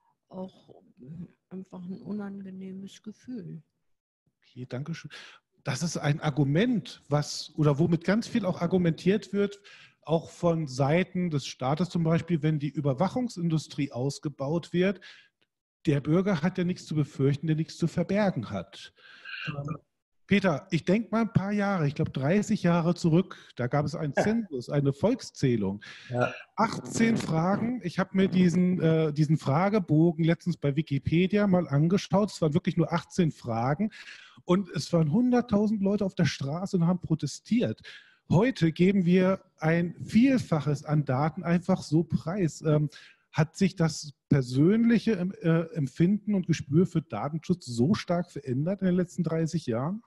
auch einfach ein unangenehmes Gefühl. Okay, danke schön. Das ist ein Argument, was oder womit ganz viel auch argumentiert wird, auch von Seiten des Staates zum Beispiel, wenn die Überwachungsindustrie ausgebaut wird. Der Bürger hat ja nichts zu befürchten, der nichts zu verbergen hat. Ähm, Peter, ich denke mal ein paar Jahre, ich glaube dreißig Jahre zurück, da gab es einen Zensus, eine Volkszählung. Ja. achtzehn Fragen, ich habe mir diesen, äh, diesen Fragebogen letztens bei Wikipedia mal angeschaut, es waren wirklich nur achtzehn Fragen und es waren hunderttausend Leute auf der Straße und haben protestiert. Heute geben wir ein Vielfaches an Daten einfach so preis. Ähm, Hat sich das persönliche äh, Empfinden und Gespür für Datenschutz so stark verändert in den letzten dreißig Jahren?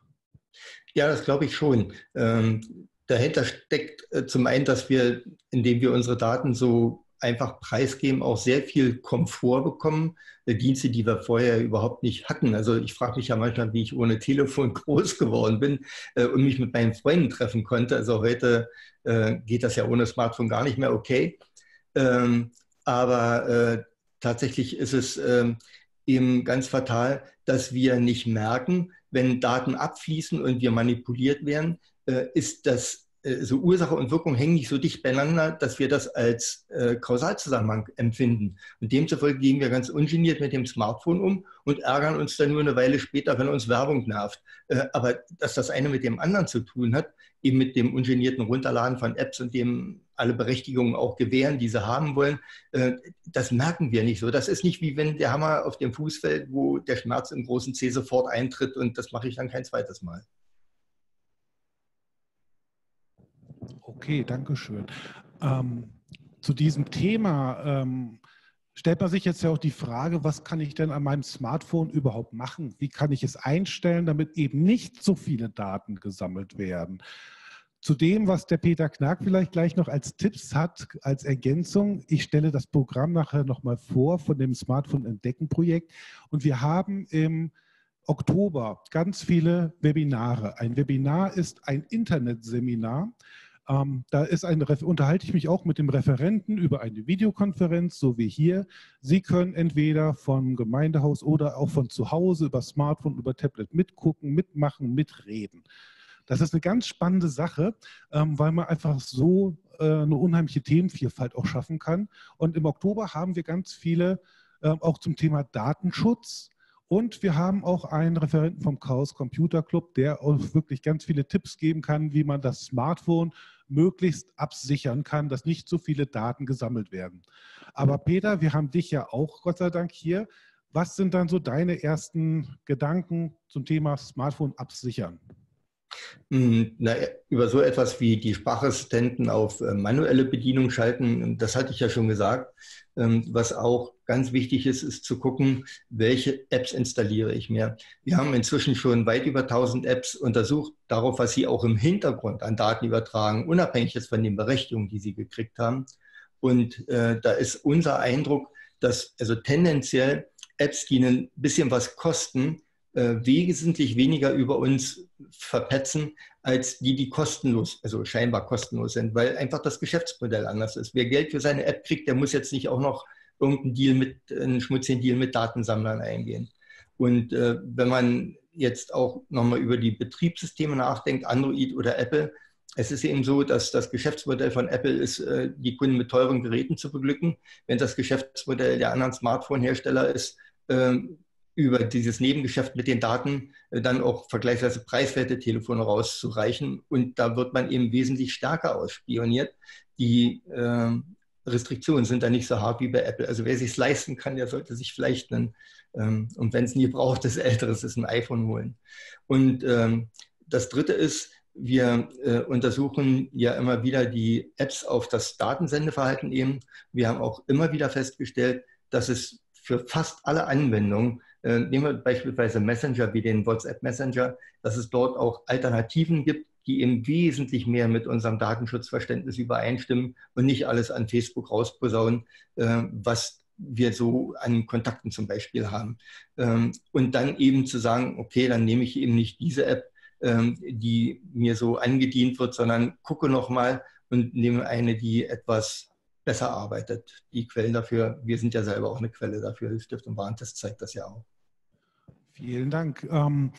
Ja, das glaube ich schon. Ähm, dahinter steckt äh, zum einen, dass wir, indem wir unsere Daten so einfach preisgeben, auch sehr viel Komfort bekommen. Äh, Dienste, die wir vorher überhaupt nicht hatten. Also ich frage mich ja manchmal, wie ich ohne Telefon groß geworden bin äh, und mich mit meinen Freunden treffen konnte. Also heute äh, geht das ja ohne Smartphone gar nicht mehr okay. Ähm, Aber äh, tatsächlich ist es äh, eben ganz fatal, dass wir nicht merken, wenn Daten abfließen und wir manipuliert werden, äh, ist das äh, so Ursache und Wirkung hängen nicht so dicht beieinander, dass wir das als äh, Kausalzusammenhang empfinden. Und demzufolge gehen wir ganz ungeniert mit dem Smartphone um und ärgern uns dann nur eine Weile später, wenn uns Werbung nervt. Äh, aber dass das eine mit dem anderen zu tun hat, eben mit dem ungenierten Runterladen von Apps und dem alle Berechtigungen auch gewähren, die sie haben wollen, äh, das merken wir nicht so. Das ist nicht wie wenn der Hammer auf dem Fuß fällt, wo der Schmerz im großen Zeh sofort eintritt und das mache ich dann kein zweites Mal. Okay, danke schön. Ähm, zu diesem Thema ähm, stellt man sich jetzt ja auch die Frage, was kann ich denn an meinem Smartphone überhaupt machen? Wie kann ich es einstellen, damit eben nicht so viele Daten gesammelt werden? Zu dem, was der Peter Knaak vielleicht gleich noch als Tipps hat, als Ergänzung, ich stelle das Programm nachher nochmal vor von dem Smartphone Entdecken Projekt und wir haben im Oktober ganz viele Webinare. Ein Webinar ist ein Internetseminar. Ähm, da ist ein, unterhalte ich mich auch mit dem Referenten über eine Videokonferenz, so wie hier. Sie können entweder vom Gemeindehaus oder auch von zu Hause über Smartphone, über Tablet mitgucken, mitmachen, mitreden. Das ist eine ganz spannende Sache, ähm, weil man einfach so eine unheimliche Themenvielfalt auch schaffen kann. Und im Oktober haben wir ganz viele auch zum Thema Datenschutz. Und wir haben auch einen Referenten vom Chaos Computer Club, der uns wirklich ganz viele Tipps geben kann, wie man das Smartphone möglichst absichern kann, dass nicht so viele Daten gesammelt werden. Aber Peter, wir haben dich ja auch Gott sei Dank hier. Was sind dann so deine ersten Gedanken zum Thema Smartphone absichern? Na, über so etwas wie die Sprachassistenten auf manuelle Bedienung schalten, das hatte ich ja schon gesagt. Was auch ganz wichtig ist, ist zu gucken, welche Apps installiere ich mir. Wir haben inzwischen schon weit über tausend Apps untersucht, darauf, was sie auch im Hintergrund an Daten übertragen, unabhängig jetzt von den Berechtigungen, die sie gekriegt haben. Und äh, da ist unser Eindruck, dass also tendenziell Apps, die ein bisschen was kosten, äh, wesentlich weniger über uns verpetzen, als die, die kostenlos, also scheinbar kostenlos sind, weil einfach das Geschäftsmodell anders ist. Wer Geld für seine App kriegt, der muss jetzt nicht auch noch irgendeinen Deal mit, einen schmutzigen Deal mit Datensammlern eingehen. Und äh, wenn man jetzt auch nochmal über die Betriebssysteme nachdenkt, Android oder Apple, es ist eben so, dass das Geschäftsmodell von Apple ist, äh, die Kunden mit teuren Geräten zu beglücken, wenn das Geschäftsmodell der anderen Smartphone-Hersteller ist, äh, über dieses Nebengeschäft mit den Daten äh, dann auch vergleichsweise preiswerte Telefone rauszureichen. Und da wird man eben wesentlich stärker ausspioniert. Die äh, Restriktionen sind da nicht so hart wie bei Apple. Also wer sich es leisten kann, der sollte sich vielleicht einen, ähm, und wenn es nie braucht, das Älteres ist ein iPhone holen. Und ähm, das Dritte ist, wir äh, untersuchen ja immer wieder die Apps auf das Datensendeverhalten eben. Wir haben auch immer wieder festgestellt, dass es für fast alle Anwendungen, äh, nehmen wir beispielsweise Messenger wie den WhatsApp Messenger, dass es dort auch Alternativen gibt, die eben wesentlich mehr mit unserem Datenschutzverständnis übereinstimmen und nicht alles an Facebook rausposaunen, äh, was wir so an Kontakten zum Beispiel haben. Ähm, und dann eben zu sagen, okay, dann nehme ich eben nicht diese App, ähm, die mir so angedient wird, sondern gucke nochmal und nehme eine, die etwas besser arbeitet. Die Quellen dafür, wir sind ja selber auch eine Quelle dafür, die Stiftung Warentest zeigt das ja auch. Vielen Dank. Ähm,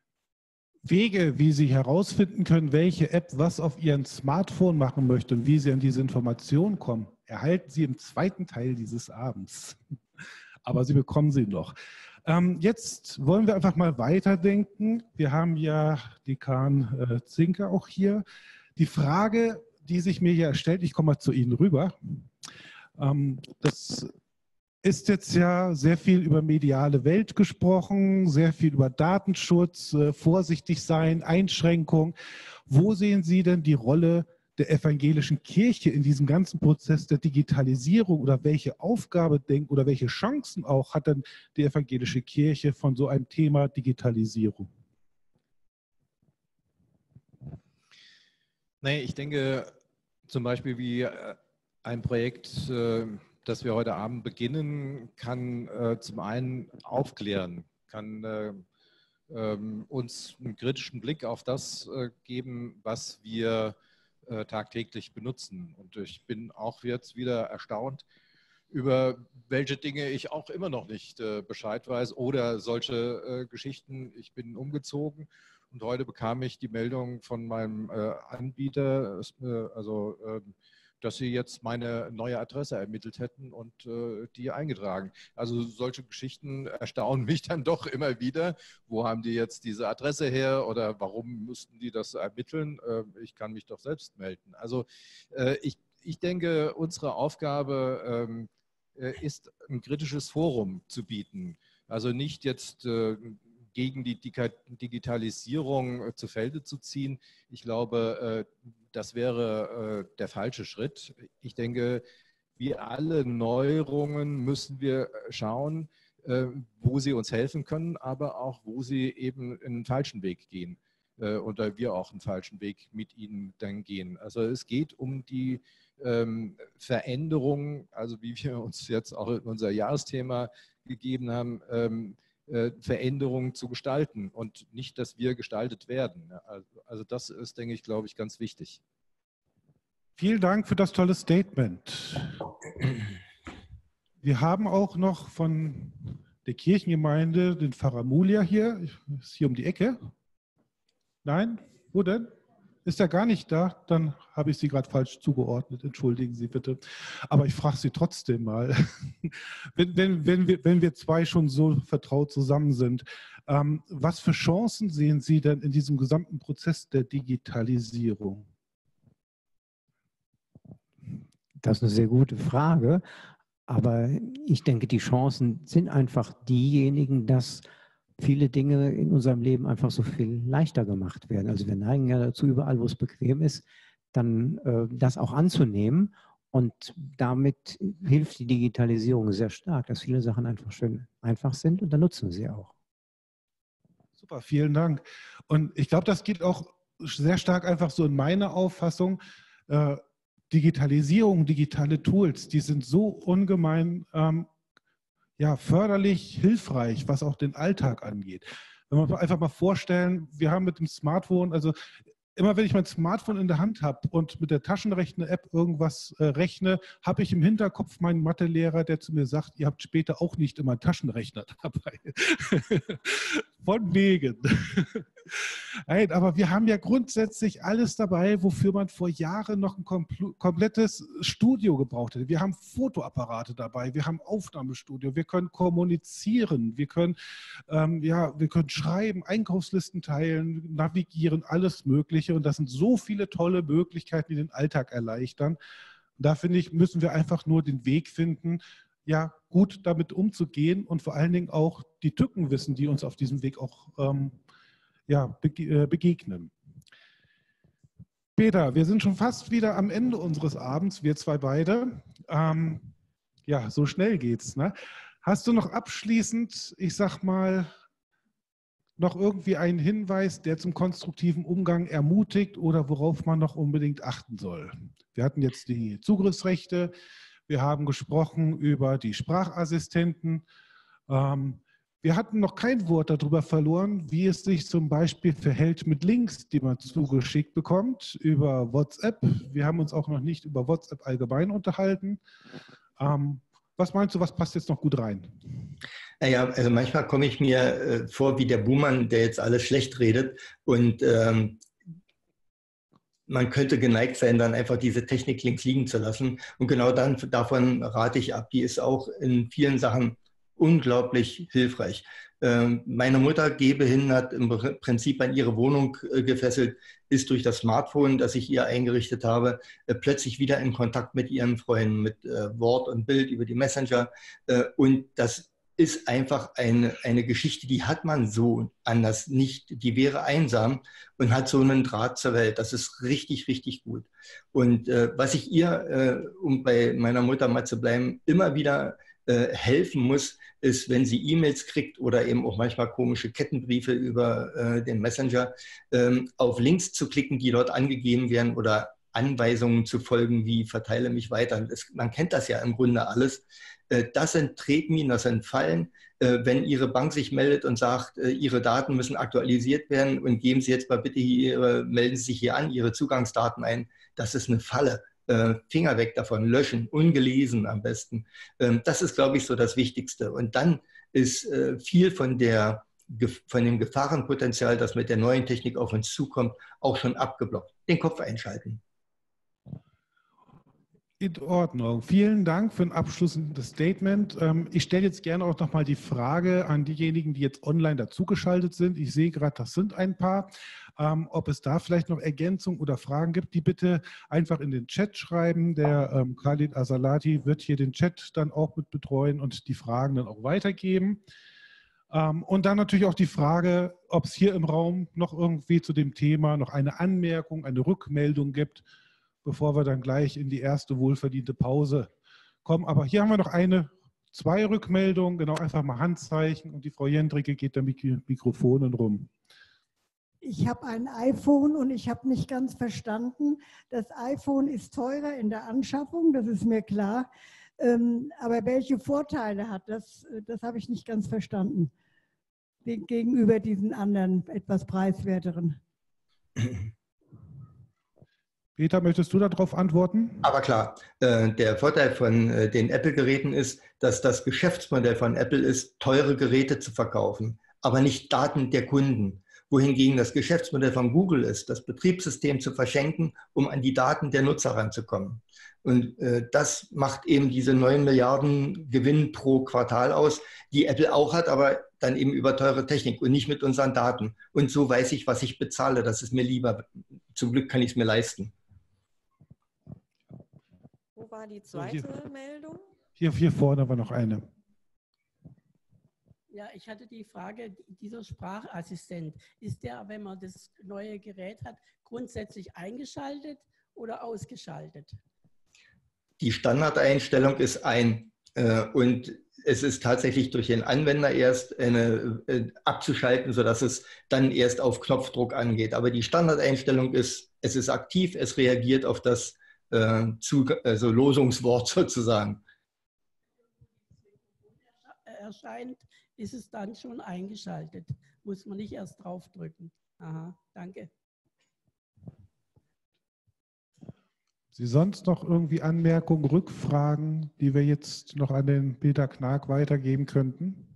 Wege, wie Sie herausfinden können, welche App was auf Ihrem Smartphone machen möchte und wie Sie an diese Informationen kommen, erhalten Sie im zweiten Teil dieses Abends. Aber Sie bekommen sie noch. Ähm, jetzt wollen wir einfach mal weiterdenken. Wir haben ja Dekan äh, Zinker auch hier. Die Frage, die sich mir hier stellt, ich komme mal zu Ihnen rüber. Ähm, das ist jetzt ja sehr viel über mediale Welt gesprochen, sehr viel über Datenschutz, äh, vorsichtig sein, Einschränkung. Wo sehen Sie denn die Rolle der evangelischen Kirche in diesem ganzen Prozess der Digitalisierung oder welche Aufgabe denkt oder welche Chancen auch hat denn die evangelische Kirche von so einem Thema Digitalisierung? Nee, ich denke zum Beispiel wie ein Projekt, das wir heute Abend beginnen, kann zum einen aufklären, kann uns einen kritischen Blick auf das geben, was wir tagtäglich benutzen. Und ich bin auch jetzt wieder erstaunt, über welche Dinge ich auch immer noch nicht Bescheid weiß oder solche Geschichten. Ich bin umgezogen. Und heute bekam ich die Meldung von meinem äh, Anbieter, äh, also äh, dass sie jetzt meine neue Adresse ermittelt hätten und äh, die eingetragen. Also solche Geschichten erstaunen mich dann doch immer wieder. Wo haben die jetzt diese Adresse her oder warum müssten die das ermitteln? Äh, ich kann mich doch selbst melden. Also äh, ich, ich denke, unsere Aufgabe äh, ist, ein kritisches Forum zu bieten. Also nicht jetzt äh, gegen die Digitalisierung zu Felde zu ziehen. Ich glaube, das wäre der falsche Schritt. Ich denke, wie alle Neuerungen müssen wir schauen, wo sie uns helfen können, aber auch, wo sie eben einen falschen Weg gehen oder wir auch einen falschen Weg mit ihnen dann gehen. Also es geht um die Veränderung, also wie wir uns jetzt auch in unser Jahresthema gegeben haben, Veränderungen zu gestalten und nicht, dass wir gestaltet werden. Also das ist, denke ich, glaube ich, ganz wichtig. Vielen Dank für das tolle Statement. Wir haben auch noch von der Kirchengemeinde den Pfarrer Mulia hier. Ist hier um die Ecke? Nein? Wo denn? Ist er gar nicht da? Dann habe ich Sie gerade falsch zugeordnet. Entschuldigen Sie bitte. Aber ich frage Sie trotzdem mal, wenn, wenn, wenn, wir, wenn wir zwei schon so vertraut zusammen sind, ähm, was für Chancen sehen Sie denn in diesem gesamten Prozess der Digitalisierung? Das ist eine sehr gute Frage. Aber ich denke, die Chancen sind einfach diejenigen, dass viele Dinge in unserem Leben einfach so viel leichter gemacht werden. Also wir neigen ja dazu, überall, wo es bequem ist, dann äh, das auch anzunehmen. Und damit hilft die Digitalisierung sehr stark, dass viele Sachen einfach schön einfach sind und dann nutzen wir sie auch. Super, vielen Dank. Und ich glaube, das geht auch sehr stark einfach so in meine Auffassung. Äh, Digitalisierung, digitale Tools, die sind so ungemein ähm, ja, förderlich, hilfreich, was auch den Alltag angeht. Wenn wir einfach mal vorstellen, wir haben mit dem Smartphone, also immer wenn ich mein Smartphone in der Hand habe und mit der Taschenrechner-App irgendwas äh, rechne, habe ich im Hinterkopf meinen Mathelehrer, der zu mir sagt, ihr habt später auch nicht immer einen Taschenrechner dabei. Von wegen. Nein, aber wir haben ja grundsätzlich alles dabei, wofür man vor Jahren noch ein komplettes Studio gebraucht hätte. Wir haben Fotoapparate dabei, wir haben Aufnahmestudio, wir können kommunizieren, wir können, ähm, ja, wir können schreiben, Einkaufslisten teilen, navigieren, alles Mögliche. Und das sind so viele tolle Möglichkeiten, die den Alltag erleichtern. Und da finde ich, müssen wir einfach nur den Weg finden, ja, gut damit umzugehen und vor allen Dingen auch die Tücken wissen, die uns auf diesem Weg auch ähm, ja, bege begegnen. Peter, wir sind schon fast wieder am Ende unseres Abends, wir zwei beide. Ähm, ja, so schnell geht's, ne? Hast du noch abschließend, ich sag mal, noch irgendwie einen Hinweis, der zum konstruktiven Umgang ermutigt oder worauf man noch unbedingt achten soll? Wir hatten jetzt die Zugriffsrechte, wir haben gesprochen über die Sprachassistenten. Ähm, wir hatten noch kein Wort darüber verloren, wie es sich zum Beispiel verhält mit Links, die man zugeschickt bekommt über WhatsApp. Wir haben uns auch noch nicht über WhatsApp allgemein unterhalten. Ähm, was meinst du, was passt jetzt noch gut rein? Naja, also manchmal komme ich mir äh, vor wie der Buhmann, der jetzt alles schlecht redet und ähm, man könnte geneigt sein, dann einfach diese Technik links liegen zu lassen. Und genau dann, davon rate ich ab. Die ist auch in vielen Sachen unglaublich hilfreich. Ähm, meine Mutter, gehbehindert, im Prinzip an ihre Wohnung äh, gefesselt, ist durch das Smartphone, das ich ihr eingerichtet habe, äh, plötzlich wieder in Kontakt mit ihren Freunden, mit äh, Wort und Bild über die Messenger. Äh, und das ist einfach eine, eine Geschichte, die hat man so anders nicht. Die wäre einsam und hat so einen Draht zur Welt. Das ist richtig, richtig gut. Und äh, was ich ihr, äh, um bei meiner Mutter mal zu bleiben, immer wieder äh, helfen muss, ist, wenn sie E-Mails kriegt oder eben auch manchmal komische Kettenbriefe über äh, den Messenger, äh, auf Links zu klicken, die dort angegeben werden oder Anweisungen zu folgen, wie verteile mich weiter. Das, man kennt das ja im Grunde alles. Das sind Tretminen, das sind Fallen. Wenn Ihre Bank sich meldet und sagt, Ihre Daten müssen aktualisiert werden und geben Sie jetzt mal bitte hier, melden Sie sich hier an, Ihre Zugangsdaten ein, das ist eine Falle. Finger weg davon, löschen, ungelesen am besten. Das ist, glaube ich, so das Wichtigste. Und dann ist viel von, der, von dem Gefahrenpotenzial, das mit der neuen Technik auf uns zukommt, auch schon abgeblockt. Den Kopf einschalten. In Ordnung. Vielen Dank für ein abschließendes Statement. Ich stelle jetzt gerne auch nochmal die Frage an diejenigen, die jetzt online dazugeschaltet sind. Ich sehe gerade, das sind ein paar. Ob es da vielleicht noch Ergänzungen oder Fragen gibt, die bitte einfach in den Chat schreiben. Der Khalid Asalati wird hier den Chat dann auch mit betreuen und die Fragen dann auch weitergeben. Und dann natürlich auch die Frage, ob es hier im Raum noch irgendwie zu dem Thema noch eine Anmerkung, eine Rückmeldung gibt, bevor wir dann gleich in die erste wohlverdiente Pause kommen. Aber hier haben wir noch eine, zwei Rückmeldungen, genau, einfach mal Handzeichen und die Frau Jendricke geht da mit Mikrofonen rum. Ich habe ein iPhone und ich habe nicht ganz verstanden, das iPhone ist teurer in der Anschaffung, das ist mir klar, ähm, aber welche Vorteile hat das, das habe ich nicht ganz verstanden, gegenüber diesen anderen, etwas preiswerteren. Peter, möchtest du darauf antworten? Aber klar, äh, der Vorteil von äh, den Apple-Geräten ist, dass das Geschäftsmodell von Apple ist, teure Geräte zu verkaufen, aber nicht Daten der Kunden. wohingegen das Geschäftsmodell von Google ist, das Betriebssystem zu verschenken, um an die Daten der Nutzer ranzukommen. Und äh, das macht eben diese neun Milliarden Gewinn pro Quartal aus, die Apple auch hat, aber dann eben über teure Technik und nicht mit unseren Daten. Und so weiß ich, was ich bezahle. Das ist mir lieber. Zum Glück kann ich es mir leisten. Wo war die zweite so, hier, Meldung? Hier, hier vorne war noch eine. Ja, ich hatte die Frage, dieser Sprachassistent, ist der, wenn man das neue Gerät hat, grundsätzlich eingeschaltet oder ausgeschaltet? Die Standardeinstellung ist ein äh, und es ist tatsächlich durch den Anwender erst eine, äh, abzuschalten, sodass es dann erst auf Knopfdruck angeht. Aber die Standardeinstellung ist, es ist aktiv, es reagiert auf das äh, zu, also Losungswort sozusagen. Erscheint, ist es dann schon eingeschaltet. Muss man nicht erst draufdrücken. Aha, danke. Sie sonst noch irgendwie Anmerkungen, Rückfragen, die wir jetzt noch an den Peter Knag weitergeben könnten?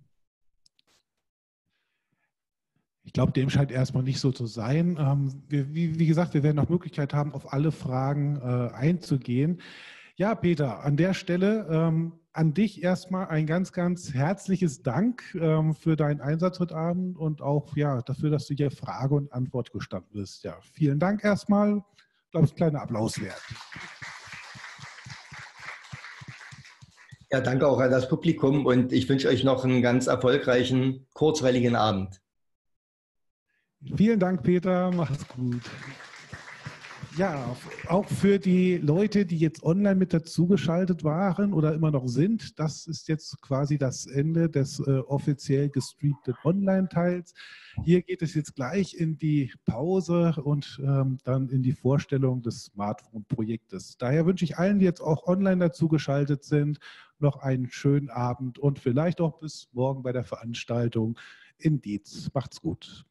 Ich glaube, dem scheint erstmal nicht so zu sein. Ähm, wir, wie, wie gesagt, wir werden noch Möglichkeit haben, auf alle Fragen äh, einzugehen. Ja, Peter, an der Stelle ähm, an dich erstmal ein ganz, ganz herzliches Dank ähm, für deinen Einsatz heute Abend und auch ja, dafür, dass du hier Frage und Antwort gestanden bist. Ja, vielen Dank erstmal. Ich glaube, es ist ein kleiner Applaus wert. Ja, danke auch an das Publikum und ich wünsche euch noch einen ganz erfolgreichen, kurzweiligen Abend. Vielen Dank, Peter. Mach's gut. Ja, auch für die Leute, die jetzt online mit dazugeschaltet waren oder immer noch sind, das ist jetzt quasi das Ende des äh, offiziell gestreamten Online-Teils. Hier geht es jetzt gleich in die Pause und ähm, dann in die Vorstellung des Smartphone-Projektes. Daher wünsche ich allen, die jetzt auch online dazugeschaltet sind, noch einen schönen Abend und vielleicht auch bis morgen bei der Veranstaltung in Dietz. Macht's gut.